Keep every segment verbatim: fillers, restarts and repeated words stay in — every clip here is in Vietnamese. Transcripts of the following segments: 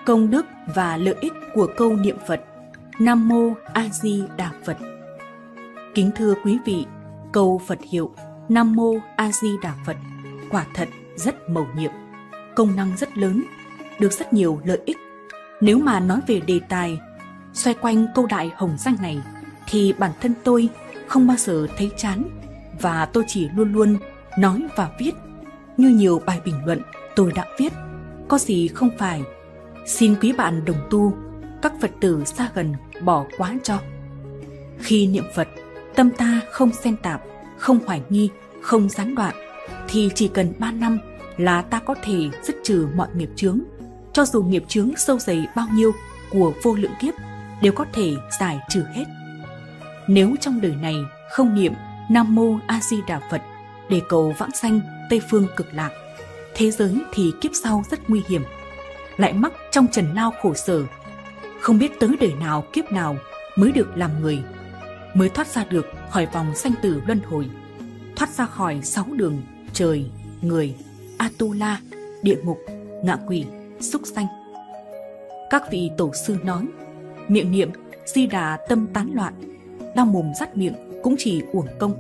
Công đức và lợi ích của câu niệm Phật Nam Mô A Di Đà Phật. Kính thưa quý vị, câu Phật hiệu Nam Mô A Di Đà Phật quả thật rất mầu nhiệm, công năng rất lớn, được rất nhiều lợi ích. Nếu mà nói về đề tài xoay quanh câu đại hồng danh này thì bản thân tôi không bao giờ thấy chán, và tôi chỉ luôn luôn nói và viết. Như nhiều bài bình luận tôi đã viết, có gì không phải, xin quý bạn đồng tu, các Phật tử xa gần bỏ quá cho. Khi niệm Phật, tâm ta không xen tạp, không hoài nghi, không gián đoạn, thì chỉ cần ba năm là ta có thể dứt trừ mọi nghiệp chướng. Cho dù nghiệp chướng sâu dày bao nhiêu của vô lượng kiếp đều có thể giải trừ hết. Nếu trong đời này không niệm Nam Mô A Di Đà Phật để cầu vãng sanh Tây phương cực lạc, thế giới thì kiếp sau rất nguy hiểm, lại mắc trong trần lao khổ sở, không biết tới đời nào kiếp nào mới được làm người, mới thoát ra được khỏi vòng sanh tử luân hồi, thoát ra khỏi sáu đường trời, người, Atula, địa ngục, ngạ quỷ, súc sanh. Các vị tổ sư nói, miệng niệm Di Đà tâm tán loạn, đau mồm dắt miệng cũng chỉ uổng công.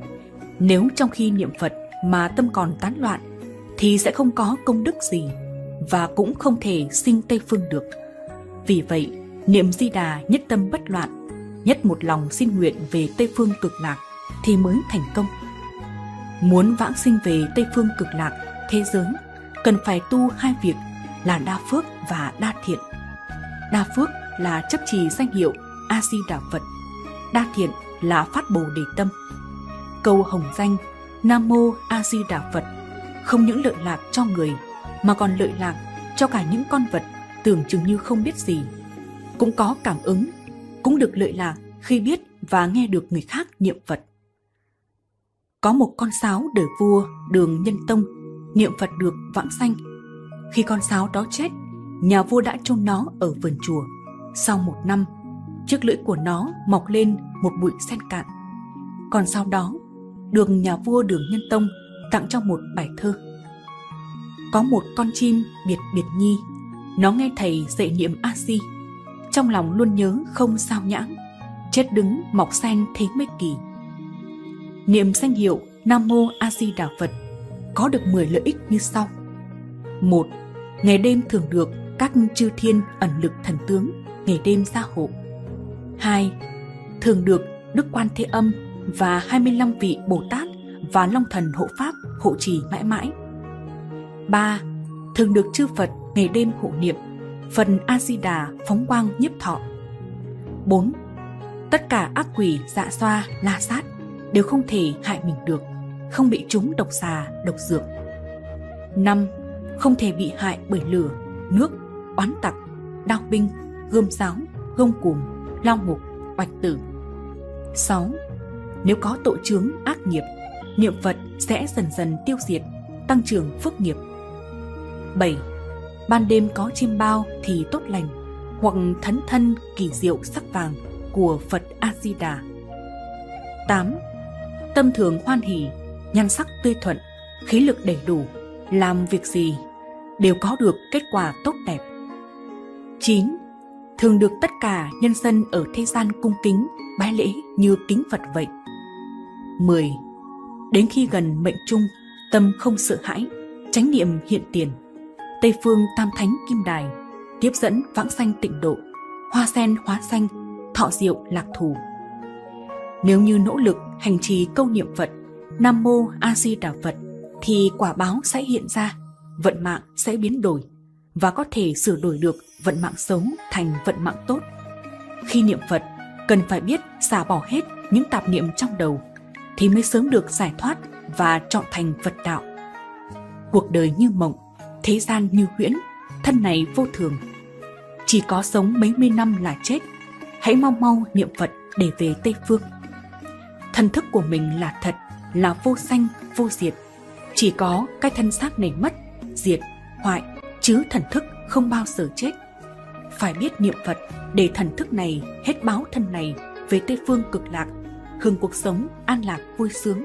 Nếu trong khi niệm Phật mà tâm còn tán loạn thì sẽ không có công đức gì, và cũng không thể sinh Tây phương được. Vì vậy, niệm Di Đà nhất tâm bất loạn, nhất một lòng xin nguyện về Tây phương cực lạc thì mới thành công. Muốn vãng sinh về Tây phương cực lạc thế giới, cần phải tu hai việc là đa phước và đa thiện. Đa phước là chấp trì danh hiệu A Di Đà Phật, đa thiện là phát bồ đề tâm. Câu hồng danh Nam Mô A Di Đà Phật không những lợi lạc cho người, mà còn lợi lạc cho cả những con vật tưởng chừng như không biết gì, cũng có cảm ứng, cũng được lợi lạc khi biết và nghe được người khác niệm Phật. Có một con sáo đời vua Đường Nhân Tông niệm Phật được vãng sanh. Khi con sáo đó chết, nhà vua đã chôn nó ở vườn chùa. Sau một năm, chiếc lưỡi của nó mọc lên một bụi sen cạn. Còn sau đó, được nhà vua Đường Nhân Tông tặng cho một bài thơ. Có một con chim biệt biệt nhi, nó nghe thầy dạy niệm A Di, trong lòng luôn nhớ không sao nhãng, chết đứng mọc sen thế mấy kỳ. Niệm danh hiệu Nam Mô A Di Đà Phật có được mười lợi ích như sau. Một, ngày đêm thường được các chư thiên ẩn lực thần tướng ngày đêm gia hộ. Hai, thường được Đức Quan Thế Âm và hai mươi lăm vị Bồ Tát và Long Thần hộ pháp hộ trì mãi mãi. Ba, thường được chư Phật ngày đêm hộ niệm, phần A Di Đà phóng quang nhiếp thọ. Bốn, tất cả ác quỷ dạ xoa la sát đều không thể hại mình được, không bị trúng độc xà độc dược. Năm, không thể bị hại bởi lửa, nước, oán tặc, đao binh, gươm giáo, gông cùm, lao ngục, bạch tử. Sáu, nếu có tội chướng ác nghiệp, niệm Phật sẽ dần dần tiêu diệt, tăng trưởng phước nghiệp. Bảy, ban đêm có chim bao thì tốt lành, hoặc thấn thân kỳ diệu sắc vàng của Phật A Di Đà. Tám, tâm thường hoan hỷ, nhan sắc tươi thuận, khí lực đầy đủ, làm việc gì đều có được kết quả tốt đẹp. Chín, thường được tất cả nhân dân ở thế gian cung kính, bái lễ như kính Phật vậy. Mười, đến khi gần mệnh chung, tâm không sợ hãi, chánh niệm hiện tiền, Tây phương tam thánh kim đài, tiếp dẫn vãng sanh tịnh độ, hoa sen hóa xanh, thọ diệu lạc thù. Nếu như nỗ lực hành trì câu niệm Phật Nam Mô A Di Đà Phật thì quả báo sẽ hiện ra, vận mạng sẽ biến đổi, và có thể sửa đổi được vận mạng xấu thành vận mạng tốt. Khi niệm Phật, cần phải biết xả bỏ hết những tạp niệm trong đầu thì mới sớm được giải thoát và trọn thành Phật đạo. Cuộc đời như mộng, thế gian như huyễn, thân này vô thường, chỉ có sống mấy mươi năm là chết. Hãy mau mau niệm Phật để về Tây phương. Thân thức của mình là thật, là vô sanh vô diệt, chỉ có cái thân xác này mất, diệt, hoại, chứ thần thức không bao giờ chết. Phải biết niệm Phật để thần thức này hết báo thân này về Tây phương cực lạc, hưởng cuộc sống an lạc vui sướng.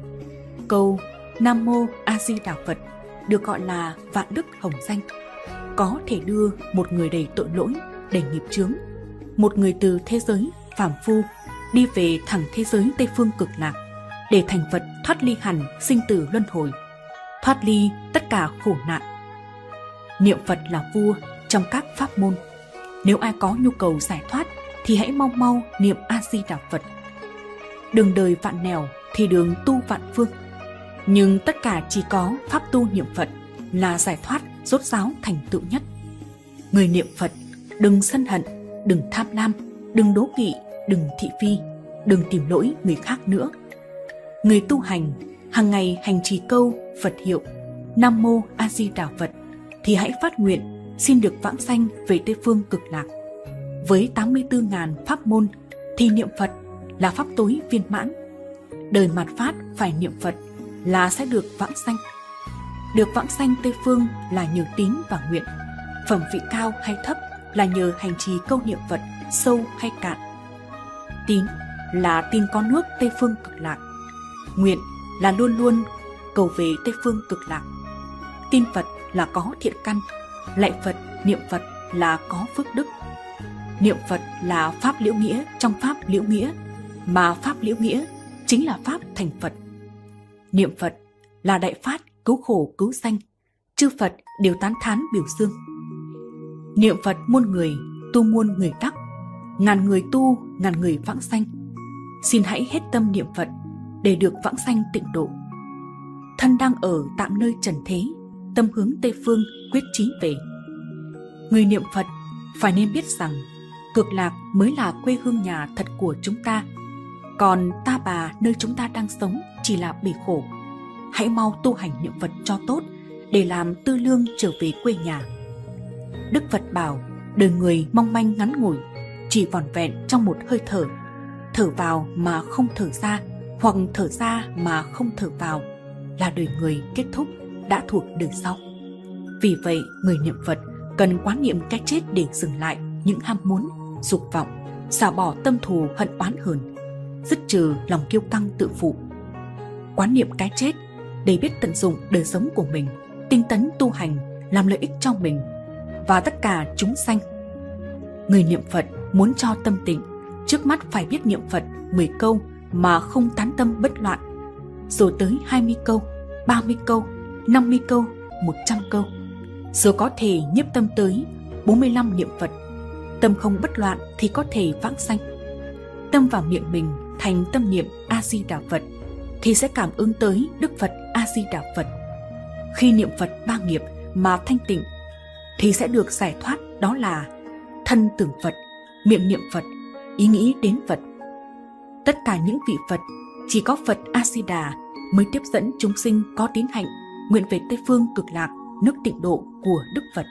Câu Nam Mô A Di Đà Phật được gọi là vạn đức hồng danh, có thể đưa một người đầy tội lỗi, đầy nghiệp chướng, một người từ thế giới phàm phu đi về thẳng thế giới Tây Phương Cực Lạc, để thành Phật thoát ly hẳn sinh tử luân hồi, thoát ly tất cả khổ nạn. Niệm Phật là vua trong các pháp môn. Nếu ai có nhu cầu giải thoát thì hãy mau mau niệm A Di Đà Phật. Đường đời vạn nẻo thì đường tu vạn phương, nhưng tất cả chỉ có pháp tu niệm Phật là giải thoát rốt ráo thành tựu nhất. Người niệm Phật đừng sân hận, đừng tham lam, đừng đố kỵ, đừng thị phi, đừng tìm lỗi người khác nữa. Người tu hành hàng ngày hành trì câu Phật hiệu Nam Mô A Di Đà Phật thì hãy phát nguyện xin được vãng sanh về Tây Phương Cực Lạc. Với tám mươi tư nghìn pháp môn thì niệm Phật là pháp tối viên mãn. Đời mạt Pháp phải niệm Phật là sẽ được vãng sanh. Được vãng sanh Tây Phương là nhờ tín và nguyện. Phẩm vị cao hay thấp là nhờ hành trì câu niệm Phật sâu hay cạn. Tín là tin có nước Tây Phương Cực Lạc. Nguyện là luôn luôn cầu về Tây Phương Cực Lạc. Tin Phật là có thiện căn, lạy Phật, niệm Phật là có phước đức. Niệm Phật là pháp liễu nghĩa trong pháp liễu nghĩa, mà pháp liễu nghĩa chính là pháp thành Phật. Niệm Phật là đại phát cứu khổ cứu sanh, chư Phật đều tán thán biểu dương. Niệm Phật muôn người, tu muôn người đắc, ngàn người tu, ngàn người vãng sanh. Xin hãy hết tâm niệm Phật để được vãng sanh tịnh độ. Thân đang ở tạm nơi trần thế, tâm hướng Tây Phương quyết chí về. Người niệm Phật phải nên biết rằng Cực Lạc mới là quê hương nhà thật của chúng ta, còn ta bà nơi chúng ta đang sống chỉ là bể khổ. Hãy mau tu hành niệm Phật cho tốt để làm tư lương trở về quê nhà. Đức Phật bảo đời người mong manh ngắn ngủi, chỉ vỏn vẹn trong một hơi thở. Thở vào mà không thở ra, hoặc thở ra mà không thở vào là đời người kết thúc, đã thuộc đời sau. Vì vậy người niệm Phật cần quán niệm cái chết để dừng lại những ham muốn, dục vọng, xả bỏ tâm thù hận oán hờn, dứt trừ lòng kiêu căng tự phụ. Quán niệm cái chết để biết tận dụng đời sống của mình, tinh tấn tu hành làm lợi ích cho mình và tất cả chúng sanh. Người niệm Phật muốn cho tâm tịnh, trước mắt phải biết niệm Phật mười câu mà không tán tâm bất loạn, rồi tới hai mươi câu, ba mươi câu, năm mươi câu, một trăm câu, rồi có thể nhiếp tâm tới bốn mươi lăm niệm Phật. Tâm không bất loạn thì có thể vãng sanh. Tâm vào miệng mình thành tâm niệm A Di Đà Phật thì sẽ cảm ứng tới Đức Phật A Di Đà Phật. Khi niệm Phật ba nghiệp mà thanh tịnh thì sẽ được giải thoát, đó là thân tưởng Phật, miệng niệm Phật, ý nghĩ đến Phật. Tất cả những vị Phật chỉ có Phật A Di Đà mới tiếp dẫn chúng sinh có tín hạnh nguyện về Tây Phương Cực Lạc, nước tịnh độ của Đức Phật.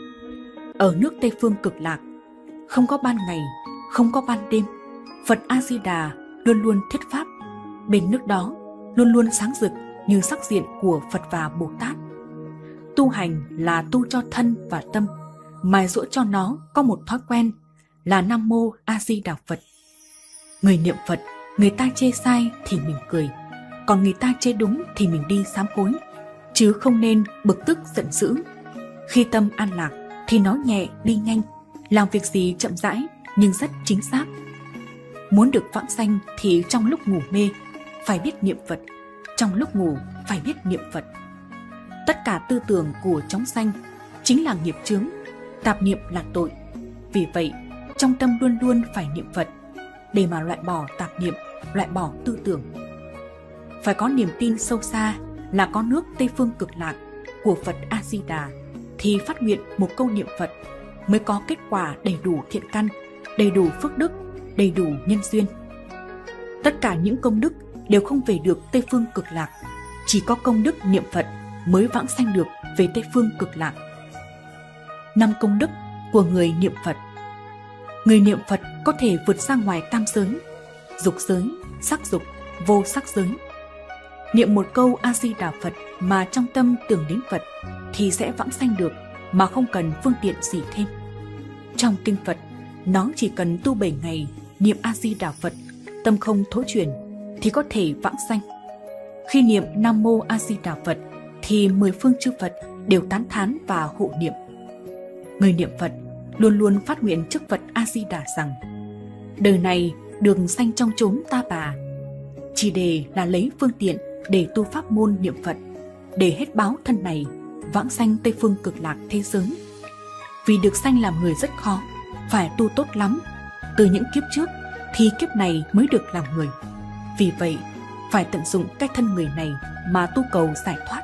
Ở nước Tây Phương Cực Lạc không có ban ngày, không có ban đêm, Phật A Di Đà luôn luôn thuyết pháp. Bên nước đó luôn luôn sáng rực như sắc diện của Phật và Bồ Tát. Tu hành là tu cho thân và tâm, mài giũa cho nó có một thói quen là Nam Mô A Di Đà Phật. Người niệm Phật, người ta chê sai thì mình cười, còn người ta chê đúng thì mình đi sám hối, chứ không nên bực tức giận dữ. Khi tâm an lạc thì nói nhẹ đi nhanh, làm việc gì chậm rãi nhưng rất chính xác. Muốn được vãng sanh thì trong lúc ngủ mê phải biết niệm Phật, trong lúc ngủ phải biết niệm Phật. Tất cả tư tưởng của chúng sanh chính là nghiệp chướng, tạp niệm là tội. Vì vậy trong tâm luôn luôn phải niệm Phật để mà loại bỏ tạp niệm, loại bỏ tư tưởng. Phải có niềm tin sâu xa là có nước Tây Phương Cực Lạc của Phật A Di Đà thì phát nguyện một câu niệm Phật mới có kết quả đầy đủ thiện căn, đầy đủ phước đức, đầy đủ nhân duyên. Tất cả những công đức đều không về được Tây Phương Cực Lạc, chỉ có công đức niệm Phật mới vãng sanh được về Tây Phương Cực Lạc. Năm công đức của người niệm Phật. Người niệm Phật có thể vượt ra ngoài tam giới, dục giới, sắc dục, vô sắc giới. Niệm một câu A Di Đà Phật mà trong tâm tưởng đến Phật thì sẽ vãng sanh được mà không cần phương tiện gì thêm. Trong kinh Phật, nó chỉ cần tu bảy ngày niệm A Di Đà Phật, tâm không thối chuyển thì có thể vãng sanh. Khi niệm Nam Mô A Di Đà Phật thì mười phương chư Phật đều tán thán và hộ niệm. Người niệm Phật luôn luôn phát nguyện trước Phật A Di Đà rằng: đời này đường sanh trong chốn ta bà, chỉ để là lấy phương tiện để tu pháp môn niệm Phật, để hết báo thân này vãng sanh Tây phương cực lạc thế giới. Vì được sanh làm người rất khó, phải tu tốt lắm, từ những kiếp trước thì kiếp này mới được làm người. Vì vậy phải tận dụng cái thân người này mà tu cầu giải thoát.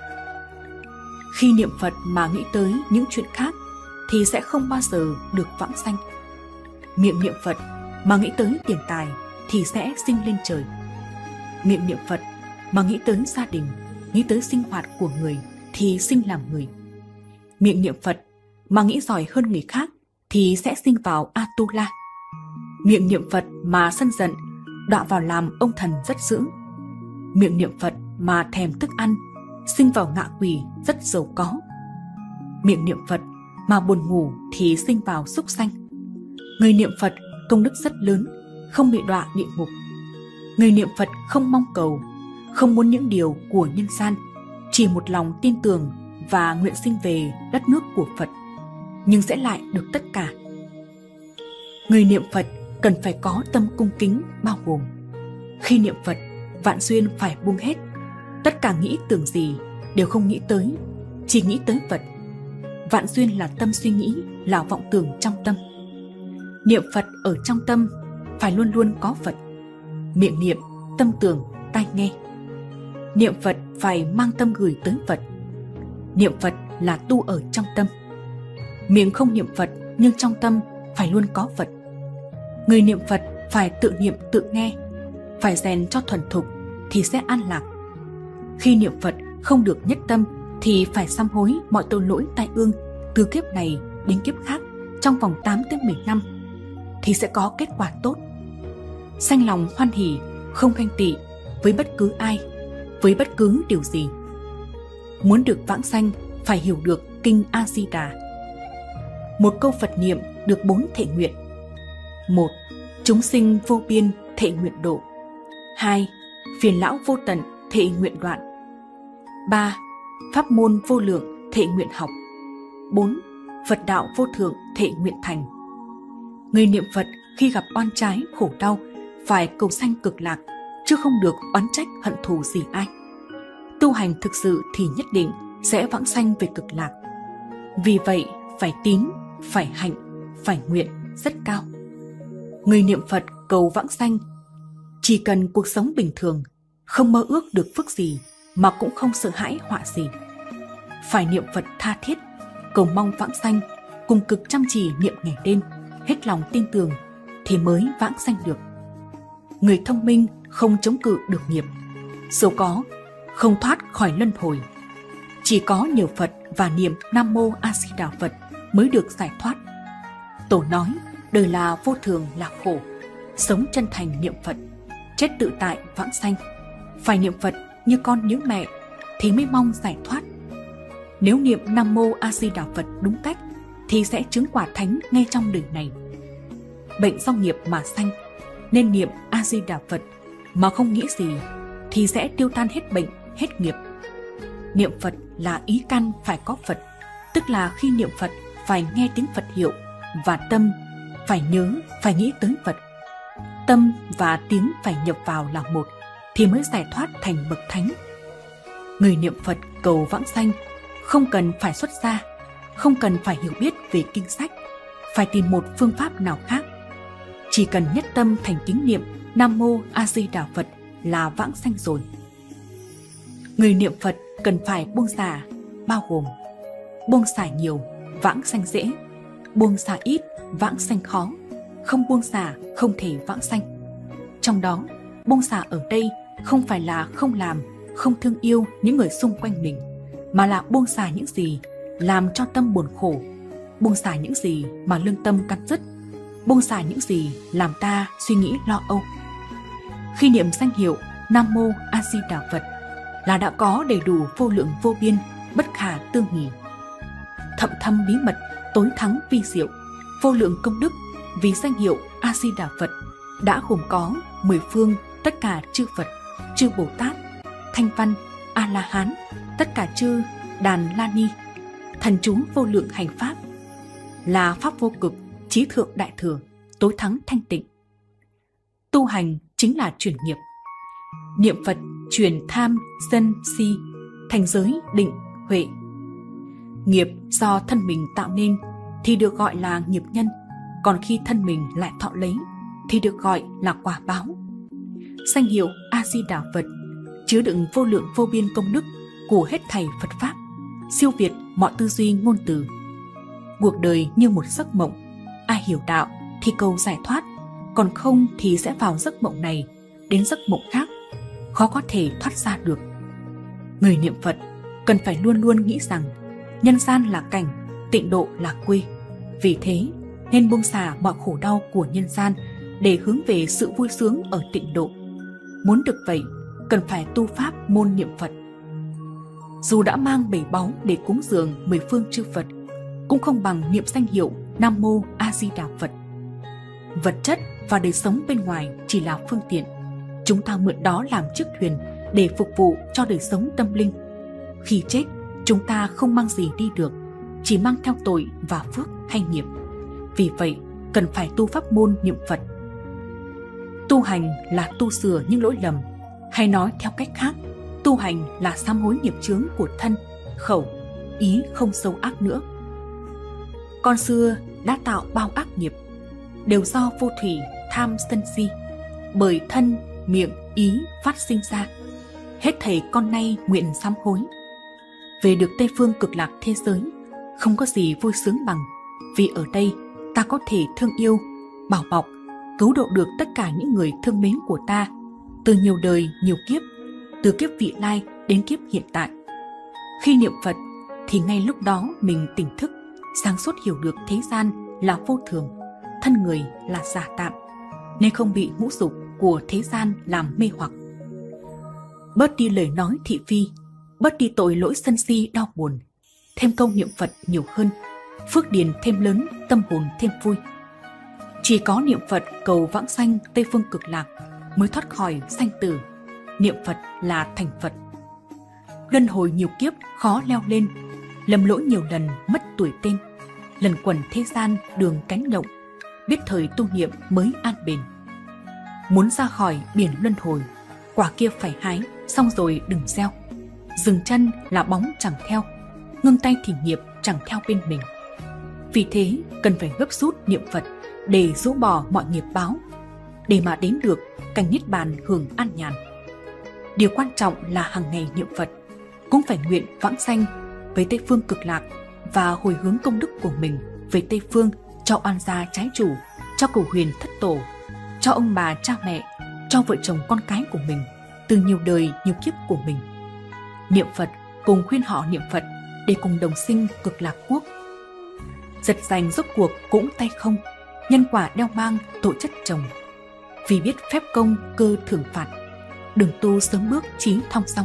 Khi niệm Phật mà nghĩ tới những chuyện khác thì sẽ không bao giờ được vãng sanh. Miệng niệm Phật mà nghĩ tới tiền tài thì sẽ sinh lên trời. Miệng niệm Phật mà nghĩ tới gia đình, nghĩ tới sinh hoạt của người thì sinh làm người. Miệng niệm Phật mà nghĩ giỏi hơn người khác thì sẽ sinh vào Atula. Miệng niệm Phật mà sân giận, đọa vào làm ông thần rất dữ. Miệng niệm Phật mà thèm thức ăn, sinh vào ngạ quỷ rất giàu có. Miệng niệm Phật mà buồn ngủ thì sinh vào súc sanh. Người niệm Phật công đức rất lớn, không bị đọa địa ngục. Người niệm Phật không mong cầu, không muốn những điều của nhân gian, chỉ một lòng tin tưởng và nguyện sinh về đất nước của Phật, nhưng sẽ lại được tất cả. Người niệm Phật cần phải có tâm cung kính bao gồm: khi niệm Phật, vạn duyên phải buông hết, tất cả nghĩ tưởng gì đều không nghĩ tới, chỉ nghĩ tới Phật. Vạn duyên là tâm suy nghĩ, là vọng tưởng trong tâm. Niệm Phật ở trong tâm phải luôn luôn có Phật. Miệng niệm, tâm tưởng, tai nghe. Niệm Phật phải mang tâm gửi tới Phật. Niệm Phật là tu ở trong tâm. Miệng không niệm Phật nhưng trong tâm phải luôn có Phật. Người niệm Phật phải tự niệm tự nghe, phải rèn cho thuần thục thì sẽ an lạc. Khi niệm Phật không được nhất tâm thì phải sám hối mọi tội lỗi tai ương từ kiếp này đến kiếp khác trong vòng tám tới mười năm thì sẽ có kết quả tốt. Sanh lòng hoan hỉ, không ganh tị với bất cứ ai, với bất cứ điều gì. Muốn được vãng sanh phải hiểu được kinh A Di Đà. Một câu Phật niệm được bốn thệ nguyện. Một, chúng sinh vô biên thệ nguyện độ. Hai, phiền lão vô tận thệ nguyện đoạn. Ba, pháp môn vô lượng thệ nguyện học. Bốn, Phật đạo vô thượng thệ nguyện thành. Người niệm Phật khi gặp oan trái khổ đau phải cầu sanh cực lạc, chứ không được oán trách hận thù gì ai. Tu hành thực sự thì nhất định sẽ vãng sanh về cực lạc. Vì vậy phải tín, phải hạnh, phải nguyện rất cao. Người niệm Phật cầu vãng sanh chỉ cần cuộc sống bình thường, không mơ ước được phước gì mà cũng không sợ hãi họa gì. Phải niệm Phật tha thiết, cầu mong vãng sanh, cùng cực chăm chỉ niệm ngày đêm, hết lòng tin tưởng thì mới vãng sanh được. Người thông minh không chống cự được nghiệp, giàu có không thoát khỏi luân hồi. Chỉ có nhờ Phật và niệm Nam Mô A Di Đà Phật mới được giải thoát. Tổ nói đời là vô thường là khổ, sống chân thành niệm Phật, chết tự tại vãng sanh. Phải niệm Phật như con nhớ mẹ thì mới mong giải thoát. Nếu niệm Nam Mô A Di Đà Phật đúng cách thì sẽ chứng quả thánh ngay trong đời này. Bệnh do nghiệp mà sanh nên niệm A Di Đà Phật mà không nghĩ gì thì sẽ tiêu tan hết bệnh, hết nghiệp. Niệm Phật là ý căn phải có Phật, tức là khi niệm Phật phải nghe tiếng Phật hiệu và tâm phải nhớ, phải nghĩ tới Phật. Tâm và tiếng phải nhập vào là một thì mới giải thoát thành bậc thánh. Người niệm Phật cầu vãng sanh không cần phải xuất gia, không cần phải hiểu biết về kinh sách, phải tìm một phương pháp nào khác. Chỉ cần nhất tâm thành kính niệm Nam Mô A Di Đà Phật là vãng sanh rồi. Người niệm Phật cần phải buông xả, bao gồm buông xả nhiều, vãng sanh dễ; buông xả ít, vãng sanh khó; không buông xả không thể vãng sanh. Trong đó, buông xả ở đây không phải là không làm, không thương yêu những người xung quanh mình, mà là buông xả những gì làm cho tâm buồn khổ, buông xả những gì mà lương tâm cắt rứt, buông xả những gì làm ta suy nghĩ lo âu. Khi niệm danh hiệu Nam Mô A Di Đà Phật là đã có đầy đủ vô lượng vô biên, bất khả tư nghì, thậm thâm bí mật, tối thắng vi diệu, vô lượng công đức. Vì danh hiệu A Di Đà Phật đã gồm có mười phương tất cả chư Phật, chư Bồ Tát, Thanh Văn, A La Hán, tất cả chư Đàn La Ni, thần chú vô lượng hành pháp. là pháp vô cực, trí thượng đại thừa, tối thắng thanh tịnh. Tu hành chính là chuyển nghiệp. Niệm Phật chuyển tham, sân, si thành giới, định, huệ. Nghiệp do thân mình tạo nên thì được gọi là nghiệp nhân, còn khi thân mình lại thọ lấy thì được gọi là quả báo. Danh hiệu A Di Đà Phật chứa đựng vô lượng vô biên công đức của hết thảy Phật pháp, siêu việt mọi tư duy ngôn từ. Cuộc đời như một giấc mộng, ai hiểu đạo thì cầu giải thoát, còn không thì sẽ vào giấc mộng này đến giấc mộng khác, khó có thể thoát ra được. Người niệm Phật cần phải luôn luôn nghĩ rằng nhân gian là cảnh, tịnh độ là quê. Vì thế nên buông xả mọi khổ đau của nhân gian để hướng về sự vui sướng ở tịnh độ. Muốn được vậy, cần phải tu pháp môn niệm Phật. Dù đã mang bảy báu để cúng dường mười phương chư Phật, cũng không bằng niệm danh hiệu Nam Mô A Di Đà Phật. Vật chất và đời sống bên ngoài chỉ là phương tiện, chúng ta mượn đó làm chiếc thuyền để phục vụ cho đời sống tâm linh. Khi chết, chúng ta không mang gì đi được, chỉ mang theo tội và phước hay nghiệp. Vì vậy, cần phải tu pháp môn niệm Phật. Tu hành là tu sửa những lỗi lầm, hay nói theo cách khác, tu hành là sám hối nghiệp chướng của thân, khẩu, ý không sâu ác nữa. Con xưa đã tạo bao ác nghiệp, đều do vô thủy, tham, sân, si, bởi thân, miệng, ý phát sinh ra. Hết thảy con nay nguyện sám hối. Về được Tây phương cực lạc thế giới, không có gì vui sướng bằng, vì ở đây ta có thể thương yêu, bảo bọc, cứu độ được tất cả những người thương mến của ta, từ nhiều đời, nhiều kiếp, từ kiếp vị lai đến kiếp hiện tại. Khi niệm Phật thì ngay lúc đó mình tỉnh thức, sáng suốt hiểu được thế gian là vô thường, thân người là giả tạm, nên không bị ngũ dục của thế gian làm mê hoặc. Bớt đi lời nói thị phi, bớt đi tội lỗi sân si đau buồn, thêm công niệm Phật nhiều hơn, phước điền thêm lớn, tâm hồn thêm vui. Chỉ có niệm Phật cầu vãng sanh Tây phương cực lạc mới thoát khỏi sanh tử. Niệm Phật là thành Phật. Luân hồi nhiều kiếp khó leo lên, lầm lỗi nhiều lần mất tuổi tên, lần quẩn thế gian đường cánh động, biết thời tu niệm mới an bền. Muốn ra khỏi biển luân hồi, quả kia phải hái, xong rồi đừng gieo. Dừng chân là bóng chẳng theo, ngưng tay thì nghiệp chẳng theo bên mình. Vì thế cần phải gấp rút niệm Phật để rũ bỏ mọi nghiệp báo, để mà đến được cảnh niết bàn hưởng an nhàn. Điều quan trọng là hàng ngày niệm Phật, cũng phải nguyện vãng sanh với Tây phương cực lạc và hồi hướng công đức của mình về Tây phương cho oan gia trái chủ, cho cửu huyền thất tổ, cho ông bà cha mẹ, cho vợ chồng con cái của mình từ nhiều đời nhiều kiếp của mình. Niệm Phật cùng khuyên họ niệm Phật để cùng đồng sinh cực lạc quốc. Giật giành rốt cuộc cũng tay không, nhân quả đeo mang tội chất chồng. Vì biết phép công cơ thưởng phạt, đường tu sớm bước chí thong song.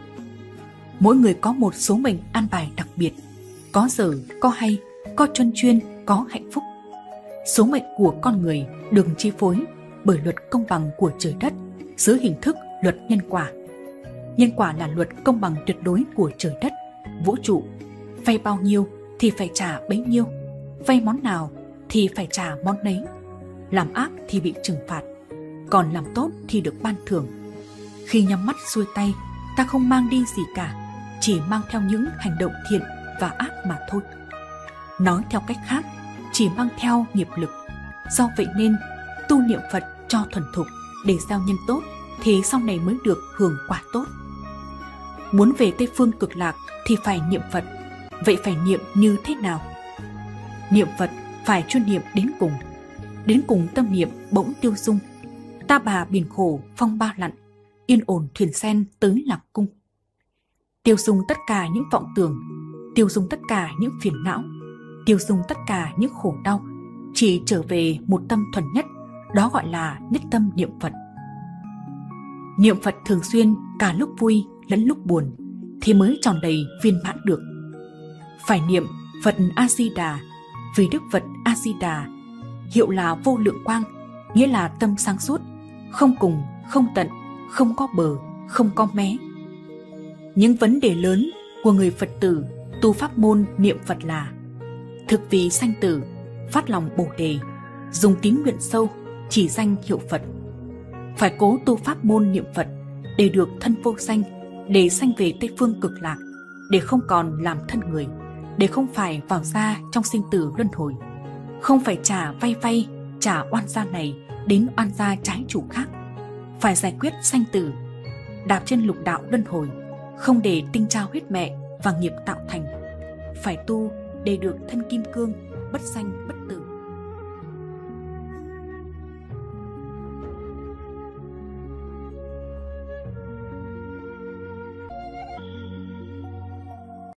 Mỗi người có một số mệnh an bài đặc biệt, có dở, có hay, có chuyên chuyên, có hạnh phúc. Số mệnh của con người được chi phối bởi luật công bằng của trời đất dưới hình thức luật nhân quả. Nhân quả là luật công bằng tuyệt đối của trời đất, vũ trụ. Vay bao nhiêu thì phải trả bấy nhiêu, vay món nào thì phải trả món nấy. Làm ác thì bị trừng phạt, còn làm tốt thì được ban thưởng. Khi nhắm mắt xuôi tay, ta không mang đi gì cả, chỉ mang theo những hành động thiện và ác mà thôi. Nói theo cách khác, chỉ mang theo nghiệp lực. Do vậy nên tu niệm Phật cho thuần thục để gieo nhân tốt thì sau này mới được hưởng quả tốt. Muốn về Tây phương cực lạc thì phải niệm Phật. Vậy phải niệm như thế nào? Niệm Phật phải chuyên niệm đến cùng. Đến cùng tâm niệm bỗng tiêu dung. Ta bà biển khổ phong ba lặn, yên ổn thuyền sen tới lạc cung. Tiêu dung tất cả những vọng tưởng, tiêu dung tất cả những phiền não, tiêu dung tất cả những khổ đau, chỉ trở về một tâm thuần nhất, đó gọi là nhất tâm niệm Phật. Niệm Phật thường xuyên cả lúc vui lẫn lúc buồn thì mới tròn đầy viên mãn được. Phải niệm Phật A Di Đà, vì Đức Phật A Di Đà hiệu là vô lượng quang, nghĩa là tâm sáng suốt, không cùng, không tận, không có bờ, không có mé. Những vấn đề lớn của người Phật tử tu pháp môn niệm Phật là thực vì sanh tử, phát lòng Bồ đề, dùng tín nguyện sâu, chỉ danh hiệu Phật. Phải cố tu pháp môn niệm Phật để được thân vô sanh, để sanh về Tây Phương Cực Lạc, để không còn làm thân người, để không phải vào ra trong sinh tử luân hồi, không phải trả vay vay, trả oan gia này đến oan gia trái chủ khác. Phải giải quyết sanh tử, đạp trên lục đạo luân hồi, không để tinh trao huyết mẹ và nghiệp tạo thành. Phải tu để được thân kim cương, bất sanh bất